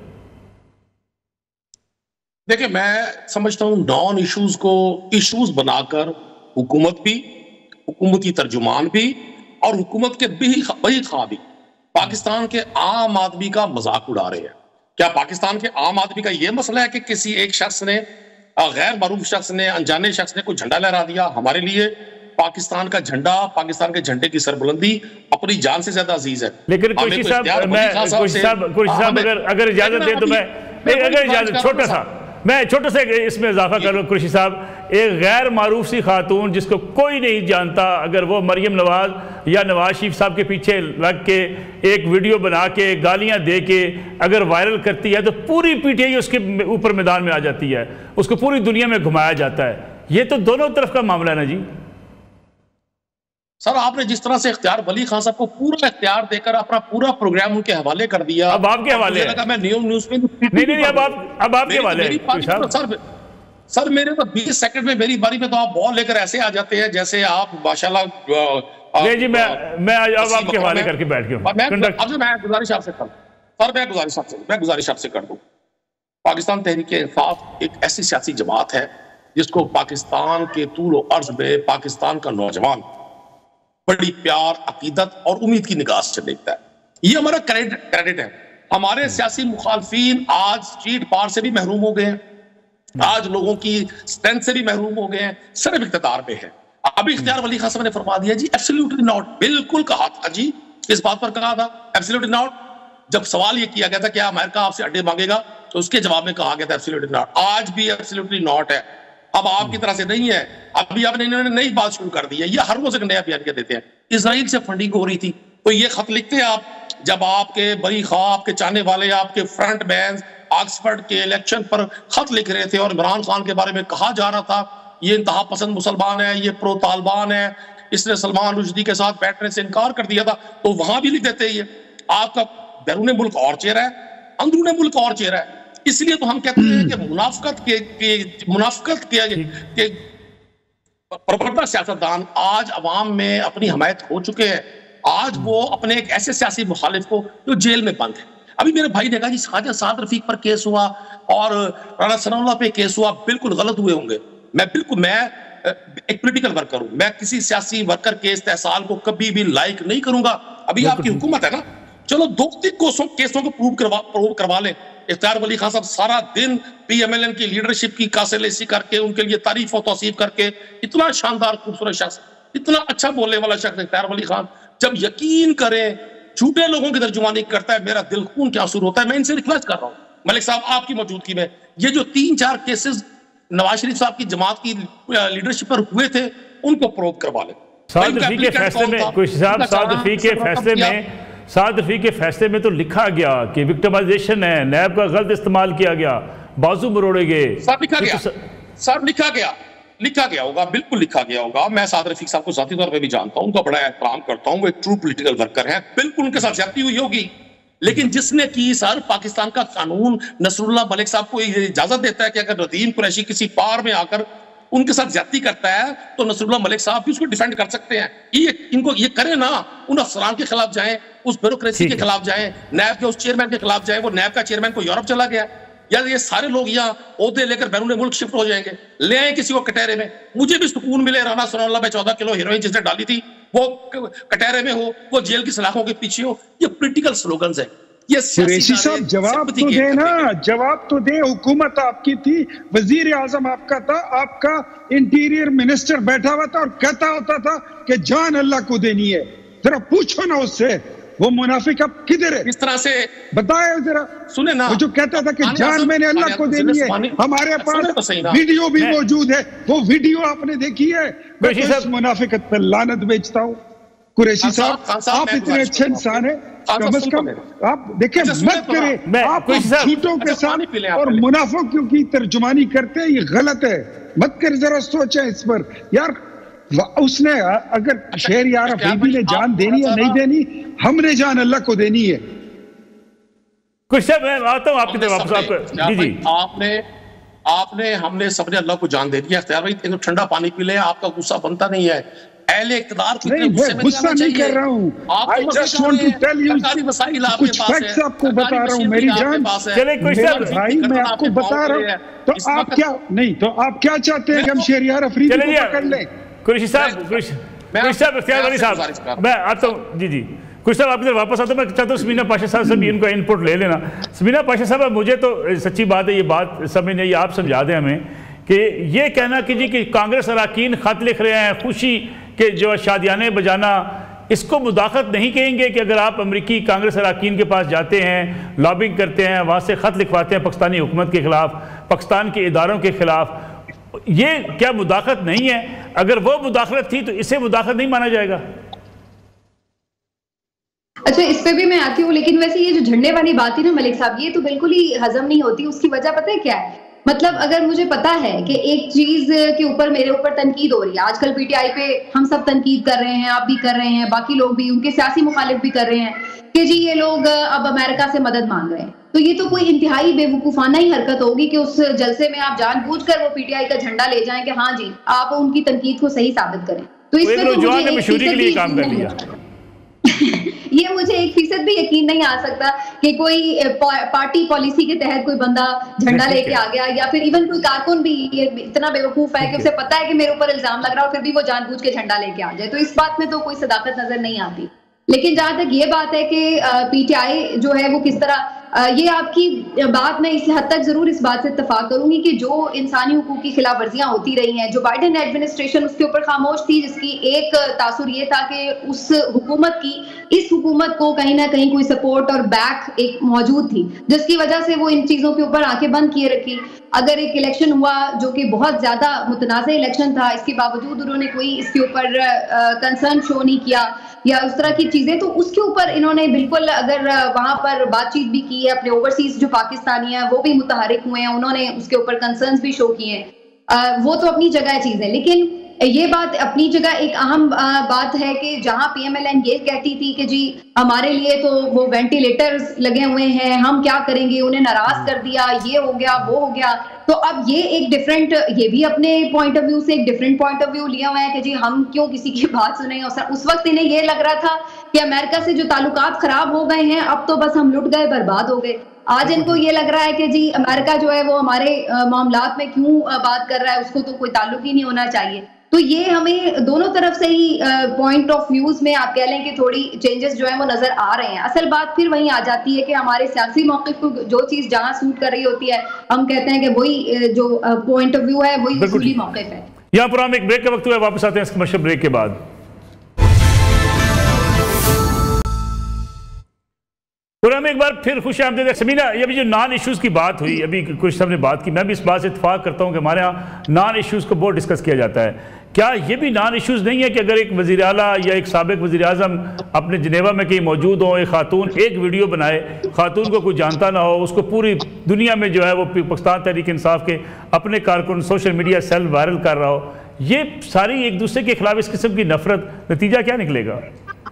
دیکھیں میں سمجھتا ہوں نان ایشوز کو ایشوز بنا کر حکومت بھی، حکومتی ترجمان بھی اور حکومت کے بڑی خواہ بھی پاکستان کے عام آدمی کا مذاق اڑا رہے ہیں۔ کیا پاکستان کے عام آدمی کا یہ مسئلہ ہے کہ کسی ایک شخص نے، غیر معروف شخص نے، انجانے شخص نے کوئی جھنڈا لہرا دیا؟ ہمارے لیے پاکستان کا جھنڈا، پاکستان کے جھنڈے کی سربلندی اپنی جان سے زیادہ عزیز ہے۔ لیکن قریشی صاحب، میں قریشی صاحب قریشی صاحب اگر اجازت دیں تو میں اگر اجازت چھوٹا سا میں چھوٹا سا اس میں اضافہ کر لوں قریشی صاحب، ایک غیر معروف سی خاتون جس کو کوئی نہیں جانتا، اگر وہ مریم نواز یا نواز شریف صاحب کے پیچھے لگ کے ایک ویڈیو بنا کے گالیاں دے کے اگر وائرل کرتی ہے تو پوری پی ٹی آئی اس کے اوپر میدان میں آ جاتی ہے، اس کو پوری دنیا میں گھمایا جاتا ہے۔ یہ تو دونوں طرف کا معاملہ ہے نا جی۔ سر آپ نے جس طرح سے اختیار ولی خان صاحب کو پورا اختیار دے کر اپنا پورا پروگرام ان کے حوالے کر دیا، اب آپ کے حوالے ہے، میں نیو نیوز پہ نہیں نہیں اب آپ اب آپ کے حوالے ہے۔ سر میرے تو بیس سیکنڈ میں میری باری میں تو آپ بال لے کر ایسے آ جاتے ہیں جیسے آپ ماشاءاللہ۔ نہیں جی میں میں اب آپ کے حوالے کر کے بیٹھ گیا ہوں۔ اب جو میں گزارش آپ سے کر دوں سر میں گزارش آپ سے میں گزارش آپ سے کر دوں پاکستان تحریک انصاف ایک ایسی سیاسی جماعت ہے جس کو پاکستان کے طول و عرض میں پاکستان کا نوجوان بڑی پیار، عقیدت اور امید کی نگاہ سے دیکھتا ہے۔ یہ ہمارا کریڈٹ ہے۔ ہمارے سیاسی مخالفین آج سٹریٹ پار سے بھی محروم ہو گئے ہیں، آج لوگوں کی سٹرینتھ سے بھی محروم ہو گئے ہیں، صرف اقتدار پہ ہے۔ ابھی اختیار ولی خان صاحب نے فرما دیا جی ایبسلیوٹلی ناٹ، بالکل کہا تھا جی، اس بات پر کہا تھا ایبسلیوٹلی ناٹ۔ جب سوال یہ کیا گیا تھا کہ امریکہ آپ سے اڈے مانگے گا تو اس کے جواب میں کہا گیا تھا ایبسلیوٹلی ناٹ۔ آج بھی ایبسلیوٹلی ناٹ ہے، اب آپ کی طرح سے نہیں ہے، ابھی اب انہوں نے نئی بات شروع کر دی ہے، یہ ہر روز ایک نیا بیان کیا دیتے ہیں۔ اسرائیل سے فنڈنگ ہو رہی تھی تو یہ خط لکھتے ہیں آپ، جب آپ کے بری خواہ، آپ کے چاہنے والے، آپ کے فرنٹ مینز آکسفرڈ کے الیکشن پر خط لکھ رہے تھے اور عمران خان کے بارے میں کہا جا رہا تھا یہ انتہا پسند مسلمان ہے، یہ پرو طالبان ہے، اس نے سلمان رشدی کے ساتھ بیٹھنے سے انکار کر دیا تھا، تو وہاں بھی لکھ دیتے یہ آپ کا بیرون ملک اور چہرہ ہے، اندرون ملک اور چہرہ ہے۔ اس لیے تو ہم کہتے ہیں کہ منافقت کے منافقت کے پرورتہ سیاستدان آج عوام میں اپنی حمایت ہو چکے ہیں. آج وہ اپنے ایک ایسے سیاسی مخالف کو جو جیل میں بند ہے. ابھی میرے بھائی نے کہا جی خواجہ سعد رفیق پر کیس ہوا اور رانا ثناء اللہ پہ کیس ہوا, بالکل غلط ہوئے ہوں گے. میں بالکل میں ایک پولیٹیکل ورکر ہوں, میں کسی سیاسی ورکر کے استحصال کو کبھی بھی لائک نہیں کروں گا. ابھی آپ کی حکومت ہے نا, چلو دو تین کیسوں کو پروو کروا پروو کروا لیں. اختیار ولی خان صاحب سارا دن پی ایم ایل این کی لیڈرشپ کی کاسلیسی کر کے ان کے لیے تعریف و توصیف کر کے, اتنا شاندار خوبصورت شخص, اتنا اچھا بولنے والا شخص اختیار ولی خان, جب یقین کریں جھوٹے لوگوں کی ترجمانی کرتا ہے میرا دل خون کے آنسو ہوتا ہے. میں ان سے ریکویسٹ کر رہا ہوں ملک صاحب آپ کی موجودگی میں, یہ جو تین چار کیسز نواز شریف صاحب کی جماعت کی لیڈرشپ پر ہوئے تھے ان کو پروو کروا لیں. سعد رفیق کے فیصلے میں کوئی صاحب سعد رفیق کے فیصلے میں سعد رفیق کے فیصلے میں تو لکھا گیا کہ وکٹمائزیشن ہے, نیب کا غلط استعمال کیا گیا, بازو مروڑے گئے. سر لکھا گیا سر لکھا گیا لکھا گیا ہوگا, بالکل لکھا گیا ہوگا. میں سعد رفیق صاحب کو ذاتی طور پہ بھی جانتا ہوں, ان کا بڑا احترام کرتا ہوں, وہ ایک ٹرو پولیٹیکل ورکر ہیں. بالکل ان کے ساتھ زیادتی ہوئی ہوگی, لیکن جس نے کی سر پاکستان کا قانون نصر اللہ ملک صاحب کو یہ اجازت دیتا ہے کہ اگر ندیم قریشی کسی پار میں آ کر ان کے ساتھ زیادتی کرتا ہے تو نصر اللہ ملک صاحب بھی اس کو ڈیفینڈ کر سکتے ہیں. یہ ان کو یہ کریں نا, ان افسران کے خلاف جائیں, اس بیوروکریسی کے خلاف جائیں, نیب کے اس چیئرمین کے خلاف جائیں. وہ نیب کا چیئرمین کو یورپ چلا گیا, یا یہ سارے لوگ یہاں عہدے لے کر بیرون ملک شفٹ ہو جائیں گے. لے آئیں کسی کو کٹہرے میں, مجھے بھی سکون ملے. رانا ثناء اللہ میں چودہ کلو ہیروئن جس نے ڈالی تھی وہ کٹہرے میں ہو, وہ جیل کی سلاخوں کے پیچھے ہو. یہ پولیٹیکل سلوگنز ہیں. قریشی صاحب جواب تو دے نا, جواب تو دے. حکومت آپ کی تھی, وزیر اعظم آپ کا تھا, آپ کا انٹیریئر منسٹر بیٹھا ہوا تھا اور کہتا ہوتا تھا کہ جان اللہ کو دینی ہے. ذرا پوچھو نا اس سے وہ منافق اب کدھر ہے, اس طرح سے بتائے ذرا. سنیں نا, وہ جو کہتا تھا کہ جان میں نے اللہ کو دینی ہے, ہمارے پاس ویڈیو بھی موجود ہے, وہ ویڈیو آپ نے دیکھی ہے. میں اس منافقت پر لعنت بیچتا ہوں. قریشی صاحب آپ اتنے اچھے انسان ہیں, کم از کم آپ دیکھیں مت کریں آپ جھوٹوں کے ساتھ اور منافقوں کی ترجمانی کرتے ہیں, یہ غلط ہے. مت کر, ذرا سوچیں اس پر یار. اس نے اگر شہریار افریدی نے جان دینی یا نہیں دینی, ہم نے جان اللہ کو دینی ہے. کچھ صاحب میں آتا ہوں آپ کی طرف واپس. آپ جی جی آپ نے آپ نے ہم نے سب نے اللہ کو جان دے دیا. اختیار بھائی ٹھنڈا پانی پی لیں, آپ کا غصہ بنتا نہیں ہے. اہل اقتدار کو نہیں, میں غصہ نہیں کر رہا ہوں. I just want to tell you کچھ فیکٹس آپ کو بتا رہا ہوں میری جان. چلے کوئی صاحب بھائی میں آپ کو بتا رہا ہوں, تو آپ کیا نہیں تو آپ کیا چاہتے ہیں کہ ہم شہریار افریدی کو پکڑ لیں؟ قریشی صاحب قریشی صاحب اختیار ولی صاحب میں آتا ہوں. جی جی کچھ صاحب آپ کی طرف واپس آتا ہوں. میں چاہتا ہوں سمینہ پاشا صاحب سے بھی ان کو ان پٹ لے لینا. سمینہ پاشا صاحب مجھے تو سچی بات ہے, یہ بات سمجھ نہیں, آپ سمجھا دیں ہمیں کہ یہ کہنا کہ جی کہ کانگریس اراکین خط لکھ رہے ہیں خوشی کہ جو شادیانے بجانا, اس کو مداخلت نہیں کہیں گے کہ اگر آپ امریکی کانگریس اراکین کے پاس جاتے ہیں, لابنگ کرتے ہیں, وہاں سے خط لکھواتے ہیں پاکستانی حکومت کے خلاف, پاکستان کے اداروں کے خلاف, یہ کیا مداخلت نہیں ہے؟ اگر وہ مداخلت تھی تو اسے مداخلت نہیں مانا جائے گا؟ اچھا اس پہ بھی میں آتی ہوں, لیکن ویسے یہ جو جھنڈے والی بات ہے نا ملک صاحب, یہ تو بالکل ہی ہضم نہیں ہوتی. اس کی وجہ پتہ ہے کیا ہے؟ مطلب اگر مجھے پتا ہے کہ ایک چیز کے اوپر میرے اوپر تنقید ہو رہی ہے, آج کل پی ٹی آئی پہ ہم سب تنقید کر رہے ہیں, آپ بھی کر رہے ہیں, باقی لوگ بھی, ان کے سیاسی مخالف بھی کر رہے ہیں کہ جی یہ لوگ اب امریکہ سے مدد مانگ رہے ہیں, تو یہ تو کوئی انتہائی بے وقوفانہ ہی حرکت ہوگی کہ اس جلسے میں آپ جان بوجھ کر وہ پی ٹی آئی کا جھنڈا لے جائیں کہ ہاں جی آپ ان کی تنقید کو صحیح ثابت کریں. تو اس پہ تو مجھے ایک فیصد بھی کام کر لیا یہ مجھے ایک فیصد بھی یقین نہیں آ سکتا کہ کوئی پارٹی پالیسی کے تحت کوئی بندہ جھنڈا لے کے آ گیا, یا پھر ایون کوئی کارکن بھی اتنا بے وقوف ہے کہ اسے پتا ہے کہ میرے اوپر الزام لگ رہا ہے اور پھر بھی وہ جان بوجھ کے جھنڈا لے کے آ جائے. تو اس بات میں تو کوئی صداقت نظر نہیں آتی. لیکن جہاں تک یہ بات ہے کہ پی ٹی آئی جو ہے وہ کس طرح, یہ آپ کی بات میں اس حد تک ضرور اس بات سے اتفاق کروں گی کہ جو انسانی حقوق کی خلاف ورزیاں ہوتی رہی ہیں, جو بائیڈن ایڈمنسٹریشن اس کے اوپر خاموش تھی, جس کی ایک تاثر یہ تھا کہ اس حکومت کی اس حکومت کو کہیں نہ کہیں کوئی سپورٹ اور بیک ایک موجود تھی, جس کی وجہ سے وہ ان چیزوں کے اوپر آنکھیں بند کیے رکھی. اگر ایک الیکشن ہوا جو کہ بہت زیادہ متنازع الیکشن تھا, اس کے باوجود انہوں نے کوئی اس کے اوپر کنسرن شو نہیں کیا یا اس طرح کی چیزیں, تو اس کے اوپر انہوں نے بالکل اگر وہاں پر بات چیت بھی کی ہے, اپنے اوورسیز جو پاکستانی ہیں وہ بھی متحرک ہوئے ہیں, انہوں نے اس کے اوپر کنسرنز بھی شو کیے ہیں, وہ تو اپنی جگہ چیز ہے. لیکن یہ بات اپنی جگہ ایک اہم بات ہے کہ جہاں پی ایم ایل این یہ کہتی تھی کہ جی ہمارے لیے تو وہ وینٹیلیٹرز لگے ہوئے ہیں, ہم کیا کریں گے, انہیں ناراض کر دیا, یہ ہو گیا وہ ہو گیا, تو اب یہ ایک ڈفرینٹ, یہ بھی اپنے پوائنٹ آف ویو سے ایک ڈفرینٹ پوائنٹ آف ویو لیا ہوا ہے کہ جی ہم کیوں کسی کی بات سنیں. اس وقت انہیں یہ لگ رہا تھا کہ امریکہ سے جو تعلقات خراب ہو گئے ہیں اب تو بس ہم لٹ گئے, برباد ہو گئے. آج ان کو یہ لگ رہا ہے کہ جی امریکہ جو ہے وہ ہمارے معاملات میں کیوں بات کر رہا ہے, اس کو تو کوئی تعلق ہی نہیں ہونا چاہیے. تو یہ ہمیں دونوں طرف سے ہی پوائنٹ آف ویوز میں آپ کہہ لیں کہ تھوڑی چینجز جو ہیں وہ نظر آ رہے ہیں. اصل بات پھر وہیں آ جاتی ہے کہ ہمارے سیاسی موقف کو جو چیز جہاں سوٹ کر رہی ہوتی ہے ہم کہتے ہیں کہ وہی جو پوائنٹ آف ویو ہے وہی اصولی موقف ہے. یہاں پر ہم ایک بریک کا وقت ہوا ہے, واپس آتے ہیں اس کمرشل بریک کے بعد. اور ہم ایک بار پھر خوش آمدید. سمینہ, یہ ابھی جو نان ایشوز کی بات ہوئی, ابھی کچھ سب نے بات کی, میں بھی اس بات سے اتفاق کرتا ہوں کہ ہمارے ہاں نان ایشوز کو بہت ڈسکس کیا جاتا ہے. کیا یہ بھی نان ایشوز نہیں ہے کہ اگر ایک وزیر اعلیٰ یا ایک سابق وزیر اعظم اپنے جنیوا میں کہیں موجود ہوں, ایک خاتون ایک ویڈیو بنائے, خاتون کو کوئی جانتا نہ ہو, اس کو پوری دنیا میں جو ہے وہ پاکستان تحریک انصاف کے اپنے کارکن سوشل میڈیا سیل وائرل کر رہا ہو, یہ ساری ایک دوسرے کے خلاف اس قسم کی نفرت, نتیجہ کیا نکلے گا؟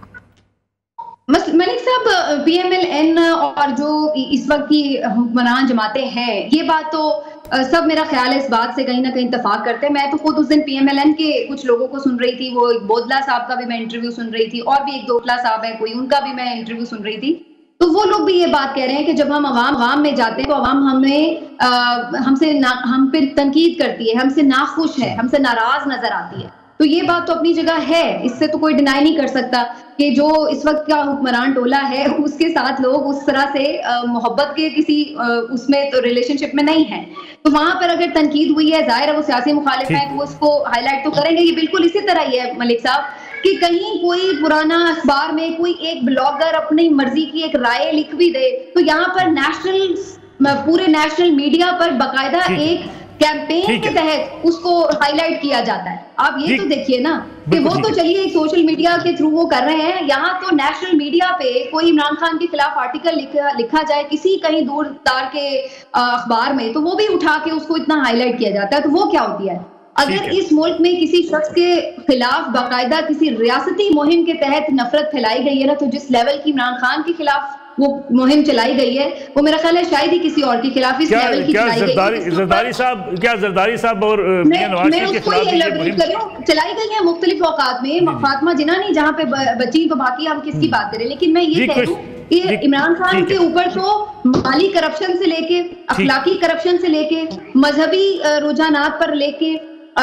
ملک صاحب, پی ایم ایل این اور جو اس وقت کی حکمران جماعتیں ہیں, یہ بات تو سب میرا خیال ہے اس بات سے کہیں نہ کہیں اتفاق کرتے ہیں. میں تو خود اس دن پی ایم ایل این کے کچھ لوگوں کو سن رہی تھی, وہ بودلا صاحب کا بھی میں انٹرویو سن رہی تھی, اور بھی ایک دوٹلا صاحب ہے کوئی, ان کا بھی میں انٹرویو سن رہی تھی. تو وہ لوگ بھی یہ بات کہہ رہے ہیں کہ جب ہم عوام عوام میں جاتے ہیں تو عوام ہمیں ہم سے ہم پہ تنقید کرتی ہے, ہم سے ناخوش ہے, ہم سے ناراض نظر آتی ہے. تو یہ بات تو اپنی جگہ ہے, اس سے تو کوئی ڈینائی نہیں کر سکتا کہ جو اس وقت کا حکمران ٹولہ ہے اس کے ساتھ لوگ اس طرح سے محبت کے کسی اس میں تو ریلیشن شپ میں نہیں ہیں. تو وہاں پر اگر تنقید ہوئی ہے, ظاہر ہے وہ سیاسی مخالف ہیں تو وہ اس کو ہائی لائٹ تو کریں گے. یہ بالکل اسی طرح ہی ہے ملک صاحب کہ کہیں کوئی پرانا اخبار میں کوئی ایک بلاگر اپنی مرضی کی ایک رائے لکھ بھی دے تو یہاں پر نیشنل پورے نیشنل میڈیا پر باقاعدہ ایک کیمپین کے تحت اس کو ہائی لائٹ کیا جاتا ہے. آپ یہ تو دیکھیے نا کہ وہ تو چلیے سوشل میڈیا کے تھرو وہ کر رہے ہیں, یہاں تو نیشنل میڈیا پہ کوئی عمران خان کے خلاف آرٹیکل لکھا جائے کسی کہیں دور دار کے اخبار میں تو وہ بھی اٹھا کے اس کو اتنا ہائی لائٹ کیا جاتا ہے. تو وہ کیا ہوتی ہے اگر اس ملک میں کسی شخص کے خلاف باقاعدہ کسی ریاستی مہم کے تحت نفرت پھیلائی گئی ہے نا, تو جس لیول کی عمران خان کے خلاف وہ مہم چلائی گئی ہے وہ میرا خیال ہے شاید ہی کسی اور کے خلاف اس لیول کی چلائی گئی. زرداری صاحب کیا زرداری صاحب اور میں اس کو یہ ایلیبریٹ کر رہی ہوں, چلائی گئی ہیں مختلف اوقات میں. فاطمہ جنانی جہاں پہ بچی تو باقی ہم کس کی بات کریں, لیکن میں یہ کہہ دوں کہ عمران خان کے اوپر تو مالی کرپشن سے لے کے اخلاقی کرپشن سے لے کے مذہبی رجحانات پر لے کے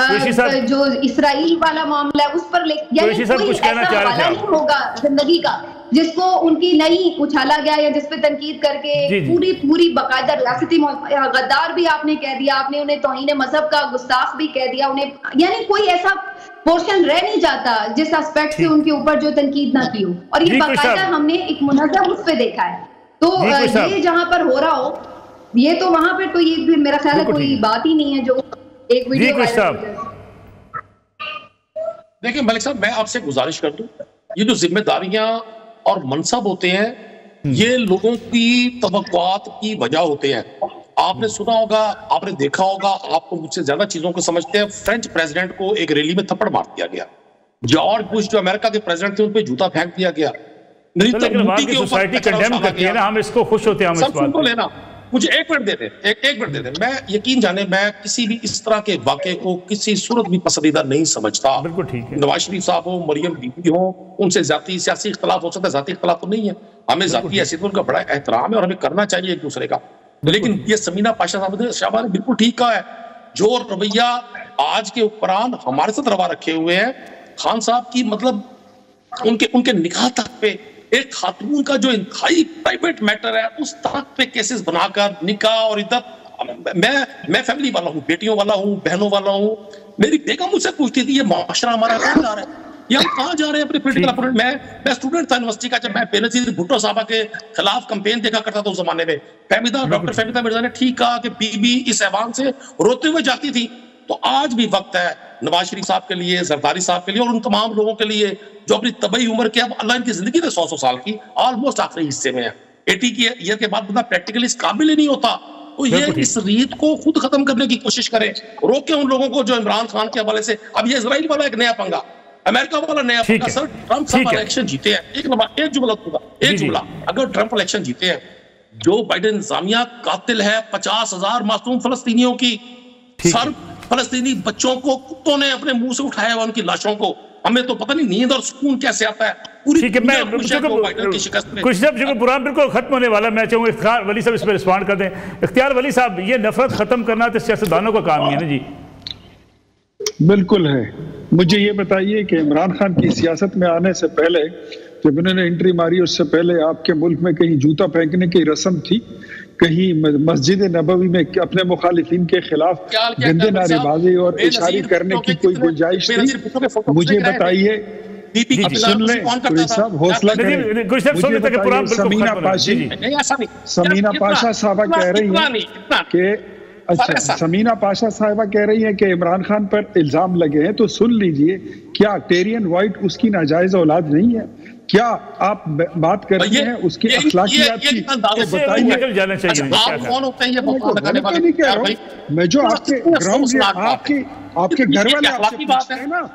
جو اسرائیل والا معاملہ ہے اس پر لے, یعنی کوئی ایسا حوالہ نہیں ہوگا زندگی کا جس کو ان کی نہیں اچھالا گیا یا جس پہ تنقید کر کے پوری پوری باقاعدہ ریاستی غدار بھی آپ نے کہہ دیا, آپ نے انہیں توہین مذہب کا گستاخ بھی کہہ دیا انہیں, یعنی کوئی ایسا پورشن رہ نہیں جاتا جس اسپیکٹ سے ان کے اوپر جو تنقید نہ کی ہو. اور یہ باقاعدہ ہم نے ایک منظم اس پہ دیکھا ہے. تو یہ جہاں پر ہو رہا ہو یہ تو وہاں پہ تو یہ میرا خیال ہے کوئی بات ہی نہیں ہے جو ایک ویڈیو وائرل ہو جائے. دیکھیں ملک صاحب, میں آپ سے گزارش کر دوں, یہ جو ذمہ داریاں اور منصب ہوتے ہیں یہ لوگوں کی توقعات کی وجہ ہوتے ہیں. آپ نے سنا ہوگا, آپ نے دیکھا ہوگا, آپ کو مجھ سے زیادہ چیزوں کو سمجھتے ہیں, فرینچ پریزیڈنٹ کو ایک ریلی میں تھپڑ مار دیا گیا. جارج بش جو امریکہ کے پریزیڈنٹ تھے ان پہ جوتا پھینک دیا گیا. مجھے ایک منٹ دے دیں, ایک منٹ دے دیں. میں یقین جانے میں کسی بھی اس طرح کے واقعے کو کسی صورت بھی پسندیدہ نہیں سمجھتا. نواز شریف صاحب ہو, مریم بی بی ہو, ان سے ذاتی سیاسی اختلاف ہو سکتا ہے, ذاتی اختلاف تو نہیں ہے, ہمیں ذاتی حیثیت ان کا بڑا احترام ہے اور ہمیں کرنا چاہیے ایک دوسرے کا. لیکن یہ سمینہ پاشا صاحب نے بالکل ٹھیک کہا ہے, جو رویہ آج کے حکمران ہمارے ساتھ روا رکھے ہوئے ہیں خان صاحب کی, مطلب ان کے ان کے نکاح تک پہ ایک خاتون کا جو انتہائی پرائیویٹ میٹر ہے اس تک پہ کیسز بنا کر نکاح اور عدت. میں میں فیملی والا ہوں, بیٹیوں والا ہوں, بہنوں والا ہوں. میری بیگم مجھ سے پوچھتی تھی یہ معاشرہ ہمارا کہاں جا رہا ہے, یہ ہم کہاں جا رہے ہیں اپنے پولیٹیکل اپوننٹ. میں میں اسٹوڈنٹ تھا یونیورسٹی کا, جب میں بینظیر بھٹو صاحبہ کے خلاف کمپین دیکھا کرتا تھا اس زمانے میں. فہمیدہ ڈاکٹر فہمیدہ مرزا نے ٹھیک کہا کہ بی بی اس ایوان سے روتے ہوئے جاتی تھی. تو آج بھی وقت ہے نواز شریف صاحب کے لیے, زرداری صاحب کے لیے اور ان تمام لوگوں کے لیے جو اپنی طبعی عمر کے, اب اللہ ان کی زندگی میں سو سو سال کی آلموسٹ آخری حصے میں ہے, ایٹی کی ایئر کے بعد بندہ پریکٹیکلی اس قابل ہی نہیں ہوتا. تو یہ اس ریت کو خود ختم کرنے کی کوشش کریں, روکیں ان لوگوں کو جو عمران خان کے حوالے سے. اب یہ اسرائیل والا ایک نیا پنگا, امریکہ والا نیا پنگا. سر ٹرمپ صاحب الیکشن جیتے ہیں, ایک ایک جملہ ہوگا, ایک جملہ, اگر ٹرمپ الیکشن جیتے ہیں جو بائیڈن انتظامیہ قاتل ہے پچاس ہزار معصوم فلسطینیوں کی، سر فلسطینی بچوں کو کتوں نے اپنے منہ سے اٹھایا ہوا ان کی لاشوں کو، ہمیں تو پتہ نہیں نیند اور سکون کیسے آتا ہے. پوری دنیا خوش ہے جو بائیڈن کی شکست میں. کچھ صاحب جو پروگرام بالکل ختم ہونے والا، میں چاہوں گا اختیار ولی صاحب اس پہ رسپانڈ کر دیں. اختیار ولی صاحب، یہ نفرت ختم کرنا تو سیاستدانوں کا کام ہی ہے نا جی؟ بالکل ہے. مجھے یہ بتائیے کہ عمران خان کی سیاست میں آنے سے پہلے جب انہوں نے انٹری ماری، اس سے پہلے آپ کے ملک میں کہیں جوتا پھینکنے کی رسم تھی؟ کہیں مسجد نبوی میں اپنے مخالفین کے خلاف گندے نعرے بازی اور اشاری کرنے کی کوئی گنجائش تھی؟ مجھے بتائیے، سن لیں کوئی صاحب، حوصلہ کریں. مجھے بتائیے، سمینہ پاشی سمینہ پاشا صاحبہ کہہ رہی ہیں کہ اچھا سمینہ پاشا صاحبہ کہہ رہی ہیں کہ عمران خان پر الزام لگے ہیں، تو سن لیجئے، کیا ٹیرین وائٹ اس کی ناجائز اولاد نہیں ہے؟ کیا آپ بات کرتے ہیں اس کی اخلاقیات کی؟ تو بتائیے. میں جو آپ کے گراؤنڈ سے آپ کے آپ کے گھر والے آپ سے پوچھتے ہیں نا،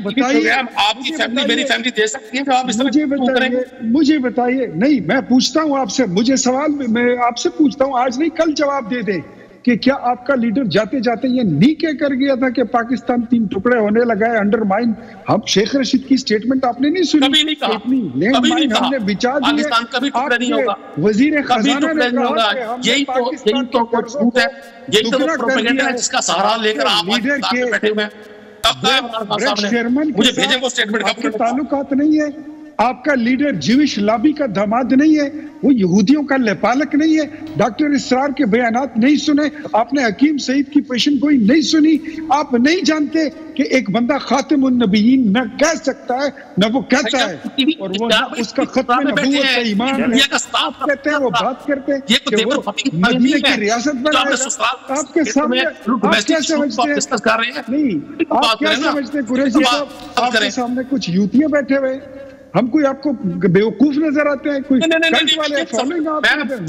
مجھے بتائیے مجھے بتائیے نہیں، میں پوچھتا ہوں آپ سے، مجھے سوال میں آپ سے پوچھتا ہوں، آج نہیں کل جواب دے دیں کہ کیا آپ کا لیڈر جاتے جاتے یہ نہیں کہہ کر گیا تھا کہ پاکستان تین ٹکڑے ہونے لگا ہے انڈر مائن؟ ہم شیخ رشید کی سٹیٹمنٹ آپ نے نہیں سنی؟ کبھی نہیں کہا، کبھی نہیں کہا. ہم نے بچا دیے. پاکستان کبھی ٹکڑے نہیں ہوگا، وزیر خزانہ نے کہا کہ ہم یہی تو یہی تو جھوٹ ہے، یہی تو پروپیگنڈا ہے جس کا سہارا لے کر آپ لیڈر کے بیٹھے ہوئے ہیں. بریڈ شیرمن مجھے بھیجیں وہ سٹیٹمنٹ کے تعلقات نہیں ہے. آپ کا لیڈر جیوش لابی کا داماد نہیں ہے، وہ یہودیوں کا لپالک نہیں ہے. ڈاکٹر اسرار کے بیانات نہیں سنے آپ نے، حکیم سعید کی پیشن گوئی نہیں سنی. آپ نہیں جانتے کہ ایک بندہ خاتم النبیین نہ کہہ سکتا ہے نہ وہ کہتا ہے، اور وہ اس کا ختم نبوت کا ایمان ہے. کہتے ہیں وہ بات کرتے ہیں کہ وہ مدینے کی ریاست بنائے گا. آپ کے سامنے آپ کیا سمجھتے ہیں؟ نہیں، آپ کیا سمجھتے ہیں قریشی صاحب؟ آپ کے سامنے کچھ یوتیاں بیٹھے ہوئے، ہم کوئی آپ کو بیوقوف نظر آتے ہیں؟ کوئی کلٹ والے فالوئنگ آپ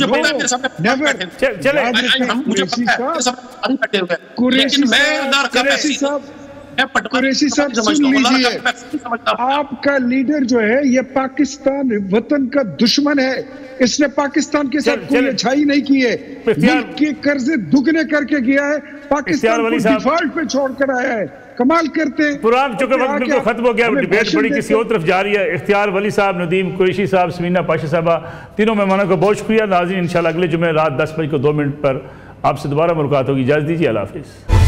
قریشی صاحب سن لیجئے، آپ کا لیڈر جو ہے یہ پاکستان وطن کا دشمن ہے. اس نے پاکستان کے ساتھ کوئی اچھائی نہیں کی ہے، ملک کے قرضے دگنے کر کے گیا ہے، پاکستان کو ڈیفالٹ پہ چھوڑ کر آیا ہے. کمال کرتے ہیں. پروگرام چونکہ وقت بالکل ختم ہو گیا، ڈیبیٹ بڑی کسی اور طرف جاری ہے. اختیار ولی صاحب، ندیم قریشی صاحب، سمینہ پاشا صاحبہ، تینوں مہمانوں کو بہت شکریہ. ناظرین انشاءاللہ اگلے جمعے رات دس بج کے دو منٹ پر آپ سے دوبارہ ملاقات ہوگی. اجازت دیجیے، اللہ حافظ.